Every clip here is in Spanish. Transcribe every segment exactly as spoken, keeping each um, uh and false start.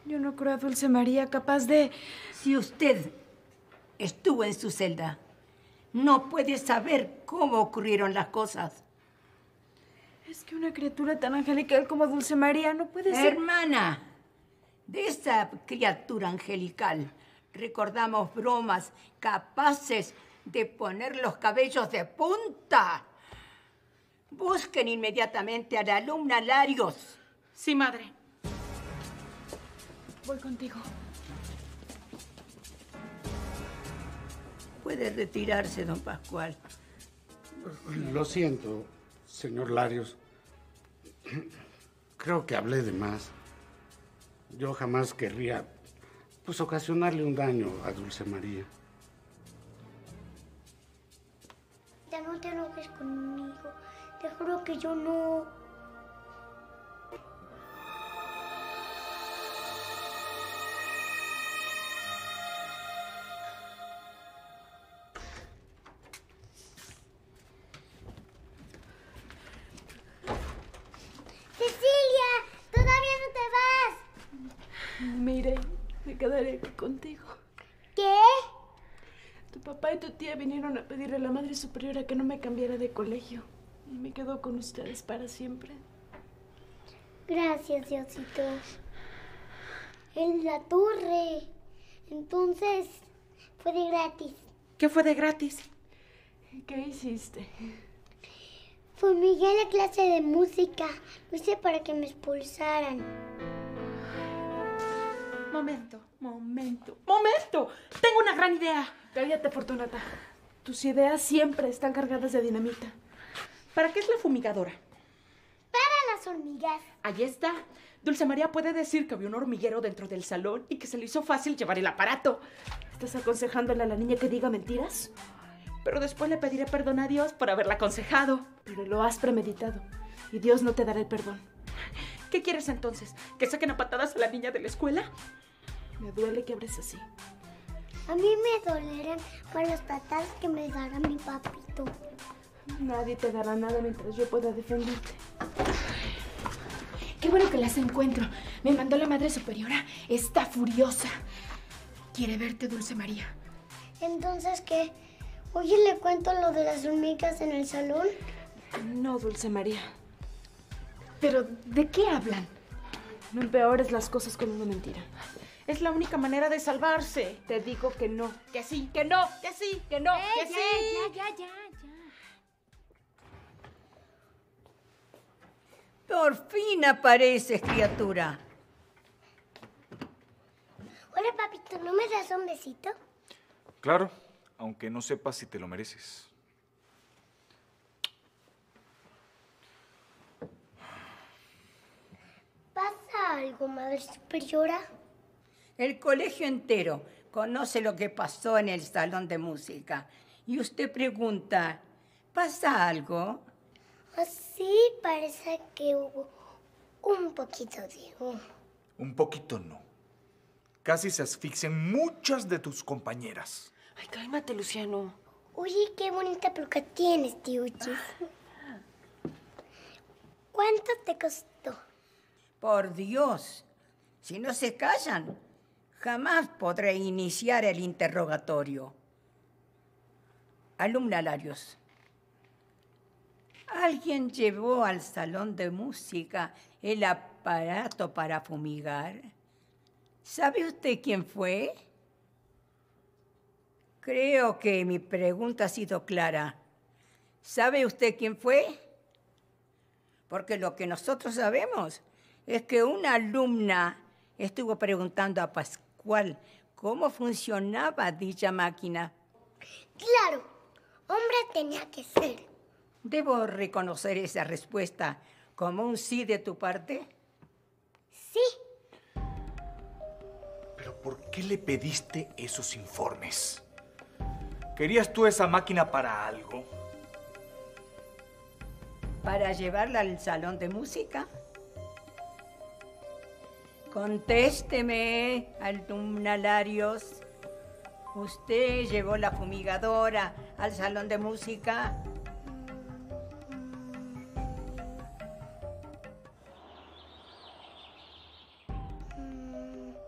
Yo no creo a Dulce María capaz de... Si usted estuvo en su celda, no puede saber cómo ocurrieron las cosas. Es que una criatura tan angelical como Dulce María no puede ser... Hermana, de esa criatura angelical recordamos bromas capaces de poner los cabellos de punta. Busquen inmediatamente a la alumna Larios. Sí, madre. Voy contigo. Puede retirarse, don Pascual. Lo siento, señor Larios. Creo que hablé de más. Yo jamás querría, pues, ocasionarle un daño a Dulce María. Ya no te enojes conmigo. Te juro que yo no... ¡Cecilia! ¡Todavía no te vas! Me iré. Me quedaré aquí contigo. ¿Qué? Tu papá y tu tía vinieron a pedirle a la Madre Superiora que no me cambiara de colegio. Y me quedo con ustedes para siempre. Gracias, Diosito. En la torre. Entonces, fue de gratis. ¿Qué fue de gratis? ¿Qué hiciste? Fumigué a la clase de música. Lo hice para que me expulsaran. Momento, momento, momento. Tengo una gran idea. Cállate, Fortunata. Tus ideas siempre están cargadas de dinamita. ¿Para qué es la fumigadora? Para las hormigas. Ahí está. Dulce María puede decir que vio un hormiguero dentro del salón y que se le hizo fácil llevar el aparato. ¿Estás aconsejándole a la niña que diga mentiras? Pero después le pediré perdón a Dios por haberla aconsejado. Pero lo has premeditado y Dios no te dará el perdón. ¿Qué quieres entonces? ¿Que saquen a patadas a la niña de la escuela? Me duele que hables así. A mí me dolerán por las patadas que me dará mi papito. Nadie te dará nada mientras yo pueda defenderte. Qué bueno que las encuentro. Me mandó la Madre Superiora. Está furiosa. Quiere verte, Dulce María. Entonces, ¿qué? Oye, ¿le cuento lo de las hormigas en el salón? No, Dulce María. ¿Pero de qué hablan? No empeores las cosas con una mentira. Es la única manera de salvarse. Te digo que no. Que sí, que no, que sí, que no, Eh, que ya, sí. ya, ya, ya, ya. Por fin apareces, criatura. Hola, papito, ¿no me das un besito? Claro, aunque no sepas si te lo mereces. ¿Pasa algo, Madre Superiora? El colegio entero conoce lo que pasó en el salón de música. Y usted pregunta, ¿pasa algo? Así parece que hubo un poquito de humo. Un poquito no. Casi se asfixian muchas de tus compañeras. Ay, cálmate, Luciano. Oye, qué bonita peluca tienes, tío Uchis. ¿Cuánto te costó? Por Dios, si no se callan, jamás podré iniciar el interrogatorio. Alumna Larios, ¿alguien llevó al salón de música el aparato para fumigar? ¿Sabe usted quién fue? Creo que mi pregunta ha sido clara. ¿Sabe usted quién fue? Porque lo que nosotros sabemos es que una alumna estuvo preguntando a Pascual cómo funcionaba dicha máquina. Claro, hombre tenía que ser. ¿Debo reconocer esa respuesta como un sí de tu parte? Sí. ¿Pero por qué le pediste esos informes? ¿Querías tú esa máquina para algo? ¿Para llevarla al salón de música? Contésteme, alumna Larios. ¿Usted llevó la fumigadora al salón de música? Mm,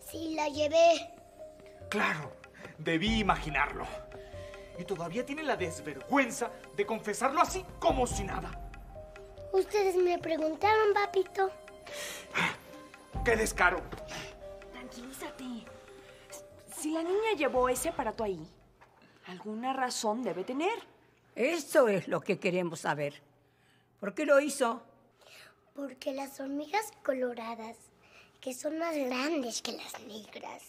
Sí, la llevé. Claro, debí imaginarlo. Y todavía tiene la desvergüenza de confesarlo así como si nada. Ustedes me preguntaron, papito. ¡Qué descaro! Tranquilízate. Si la niña llevó ese aparato ahí, alguna razón debe tener. Eso es lo que queremos saber. ¿Por qué lo hizo? Porque las hormigas coloradas, que son más grandes que las negras.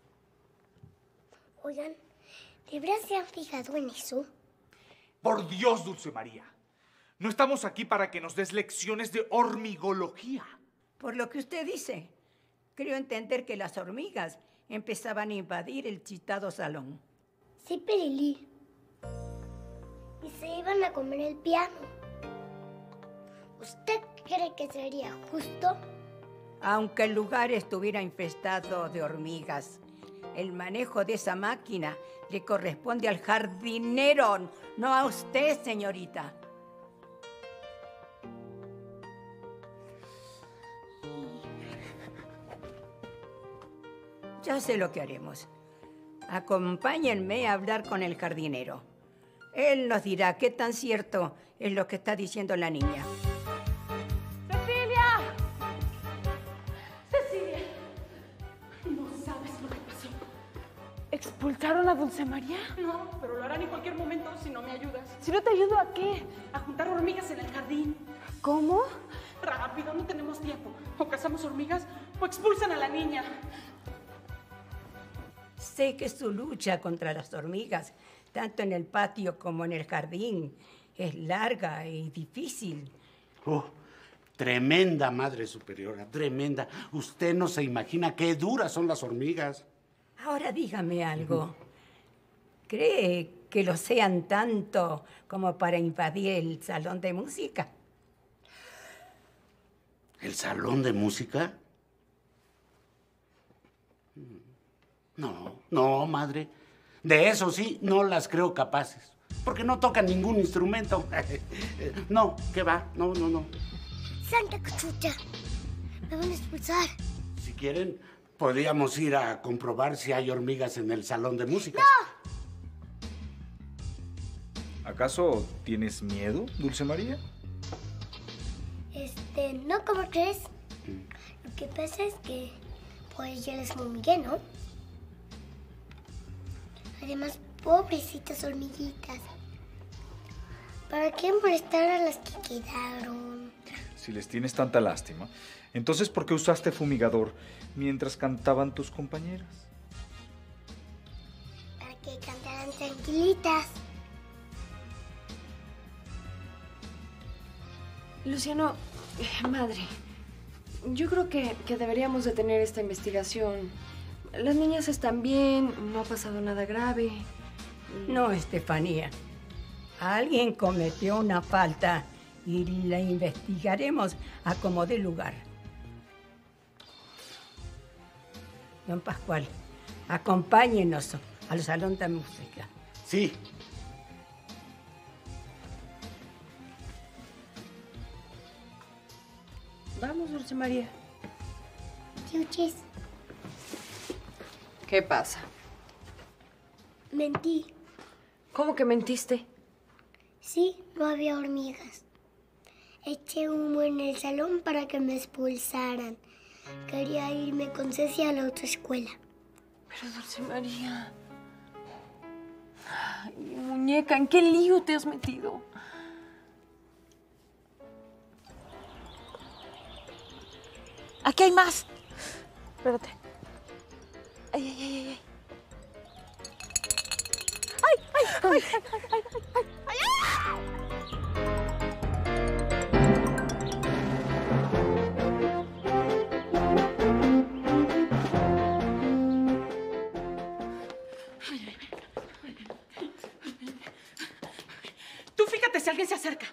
Oigan, ¿de verdad se han fijado en eso? Por Dios, Dulce María. No estamos aquí para que nos des lecciones de hormigología. Por lo que usted dice, creo entender que las hormigas empezaban a invadir el citado salón. Sí, Pirilí. Y se iban a comer el piano. ¿Usted cree que sería justo? Aunque el lugar estuviera infestado de hormigas, el manejo de esa máquina le corresponde al jardinero, no a usted, señorita. Ya sé lo que haremos. Acompáñenme a hablar con el jardinero. Él nos dirá qué tan cierto es lo que está diciendo la niña. ¡Cecilia! ¡Cecilia! No sabes lo que pasó. ¿Expulsaron a Dulce María? No, pero lo harán en cualquier momento si no me ayudas. ¿Si no te ayudo a qué? A juntar hormigas en el jardín. ¿Cómo? Rápido, no tenemos tiempo. O cazamos hormigas o expulsan a la niña. Sé que su lucha contra las hormigas, tanto en el patio como en el jardín, es larga y difícil. Oh, tremenda, Madre Superiora, tremenda. Usted no se imagina qué duras son las hormigas. Ahora dígame algo. ¿Cree que lo sean tanto como para invadir el salón de música? ¿El salón de música? No, no, madre. De eso sí, no las creo capaces. Porque no tocan ningún instrumento. No, ¿qué va? No, no, no. Santa Cachucha, me van a expulsar. Si quieren, podríamos ir a comprobar si hay hormigas en el salón de música. ¡No! ¿Acaso tienes miedo, Dulce María? Este, no, ¿cómo crees? Lo que pasa es que, pues, yo les fumigué, ¿no? Además, pobrecitas hormiguitas. ¿Para qué molestar a las que quedaron? Si les tienes tanta lástima, entonces ¿por qué usaste fumigador mientras cantaban tus compañeras? Para que cantaran tranquilitas. Luciano, eh, madre, yo creo que, que deberíamos detener esta investigación. Las niñas están bien, no ha pasado nada grave. No, Estefanía. Alguien cometió una falta y la investigaremos a como dé lugar. Don Pascual, acompáñenos al salón de música. Sí. Vamos, Dulce María. Chuchis, ¿Qué pasa? mentí. ¿Cómo que mentiste? Sí, no había hormigas. Eché humo en el salón para que me expulsaran. Quería irme con Ceci a la otra escuela. Pero, Dulce María... Ay, muñeca, ¿en qué lío te has metido? Aquí hay más. Espérate. Ay, ay, ay, ay. Ay, ay, ay, ay, ay, ay, ay, ay. Tú fíjate si alguien se acerca.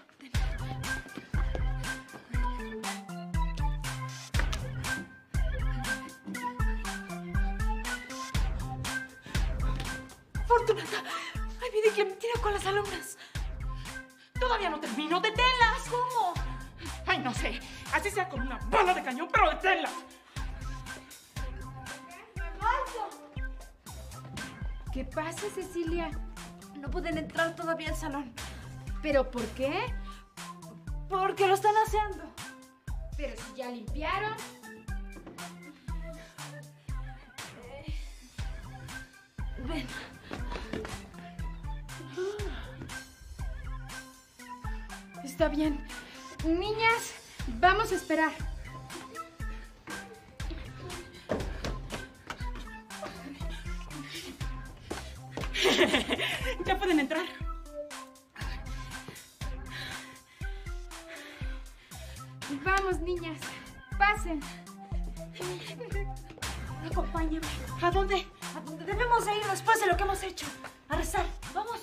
Fortunata. Ay, mire que mentira con las alumnas. Todavía no termino. ¡Deténlas! ¿Cómo? Ay, no sé. Así sea con una bala de cañón, pero deténlas. ¿Qué pasa, Cecilia? No pueden entrar todavía al salón. ¿Pero por qué? Porque lo están aseando. Pero si ya limpiaron. Ven. Está bien. Niñas, vamos a esperar. Ya pueden entrar. Vamos, niñas. Pasen. Acompáñame. ¿A dónde? A dónde debemos de ir después de lo que hemos hecho. A rezar. Vamos.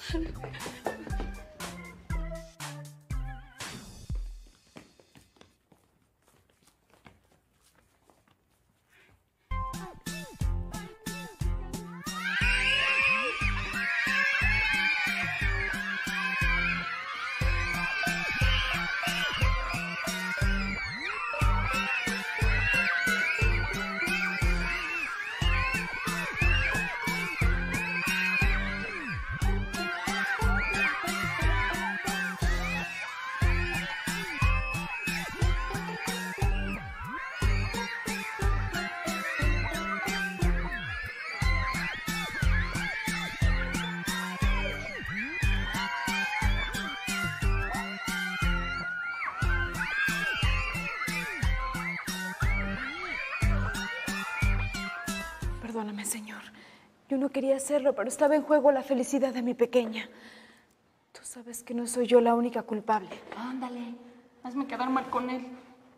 Perdóname, señor. Yo no quería hacerlo, pero estaba en juego la felicidad de mi pequeña. Tú sabes que no soy yo la única culpable. Ándale, hazme quedar mal con él.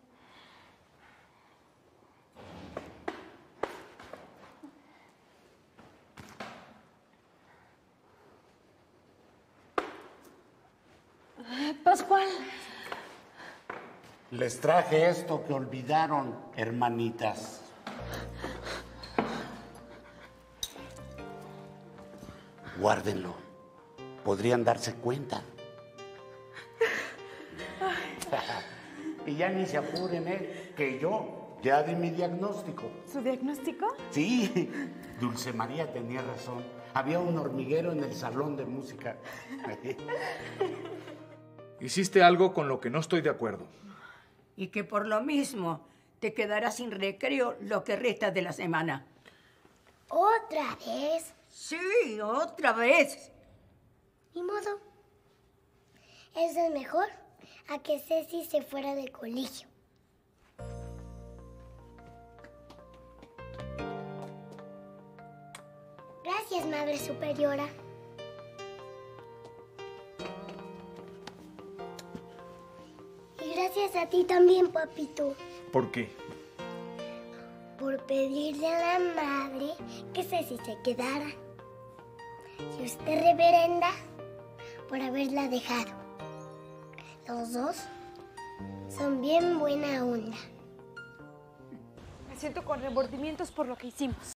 Pascual. Les traje esto que olvidaron, hermanitas. Guárdenlo. Podrían darse cuenta. Y ya ni se apuren, ¿eh? Que yo ya di mi diagnóstico. ¿Su diagnóstico? Sí, Dulce María tenía razón. Había un hormiguero en el salón de música. Hiciste algo con lo que no estoy de acuerdo. Y que por lo mismo te quedarás sin recreo lo que resta de la semana. ¿Otra vez? Sí, otra vez. Ni modo. Eso es mejor a que Ceci se fuera del colegio. Gracias, Madre Superiora. Y gracias a ti también, papito. ¿Por qué? Por pedirle a la madre que Ceci se quedara. Y usted, reverenda, por haberla dejado. Los dos son bien buena onda. Me siento con remordimientos por lo que hicimos.